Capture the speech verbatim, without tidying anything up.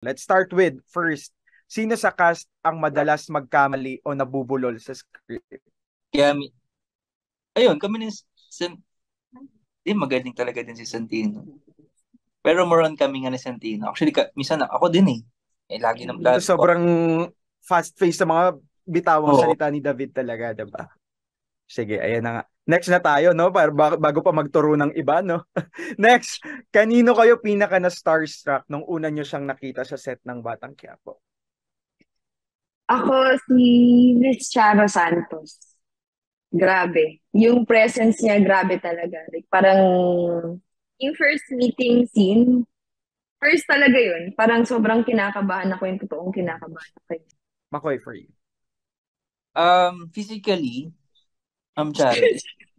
Let's start with, first, sino sa cast ang madalas magkamali o nabubulol sa script? Kaya, mi- ayun, kami ni San, eh, magaling talaga din si Santino. Pero more on kami nga ni Santino. Actually, ka, minsan ako din eh. Eh, lagi na, Ito lagi ko. sobrang fast-paced sa mga bitawang Oo. salita ni David talaga, diba? Sige, ayan na nga. Next na tayo, no? Para ba- bago pa magturo ng iba, no? Next, kanino kayo pinaka na starstruck nung una nyo siyang nakita sa set ng Batang Quiapo? Ako si Miss Charo Santos. Grabe. Yung presence niya, grabe talaga. Like, parang yung first meeting scene, first talaga yun. Parang sobrang kinakabahan ako yung totoong kinakabahan ako. Makoy for you. Um, physically, um, Charis.